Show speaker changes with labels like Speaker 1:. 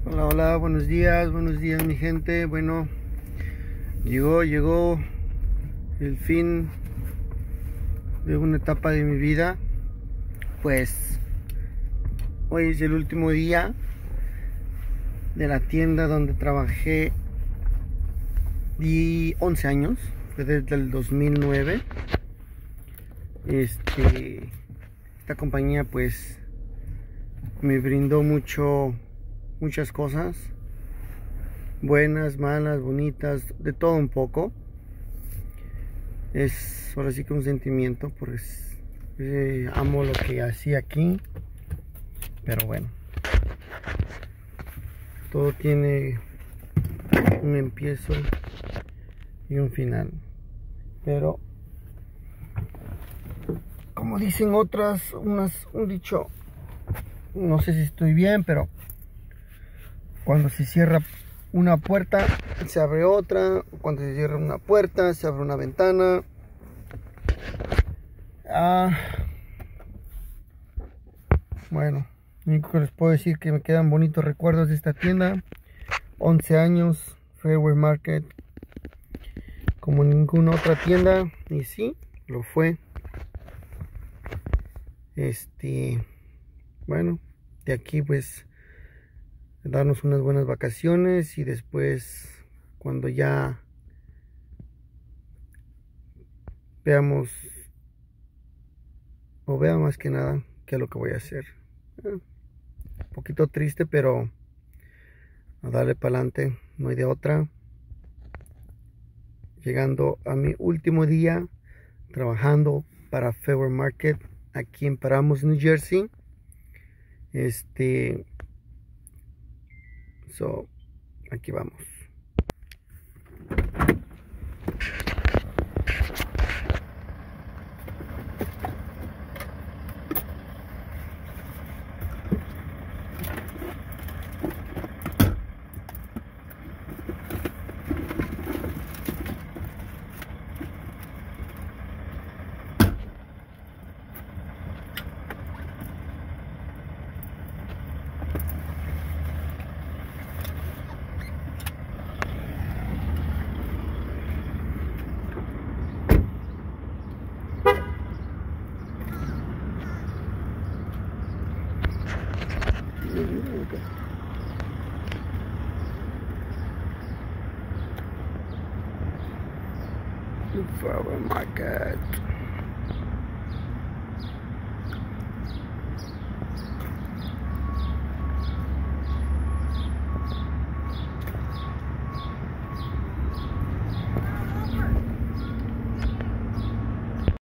Speaker 1: Hola, hola, buenos días mi gente. Bueno, llegó el fin de una etapa de mi vida. Pues hoy es el último día de la tienda donde trabajé 11 años, fue desde el 2009. Esta compañía pues me brindó muchas cosas, buenas, malas, bonitas, de todo un poco. Es ahora sí que un sentimiento, pues amo lo que hacía aquí, pero bueno, todo tiene un empiezo y un final. Pero como dicen un dicho, no sé si estoy bien, pero cuando se cierra una puerta se abre otra, cuando se cierra una puerta se abre una ventana. Bueno, lo único que les puedo decir que me quedan bonitos recuerdos de esta tienda. 11 años, Fairway Market, como ninguna otra tienda, y sí, lo fue. Bueno, de aquí pues darnos unas buenas vacaciones, y después cuando ya veamos o vea más que nada qué es lo que voy a hacer. Un poquito triste, pero a darle para adelante, no hay de otra. Llegando a mi último día trabajando para Fairway Market aquí en Paramus, New Jersey. Aquí vamos. Fairway Market.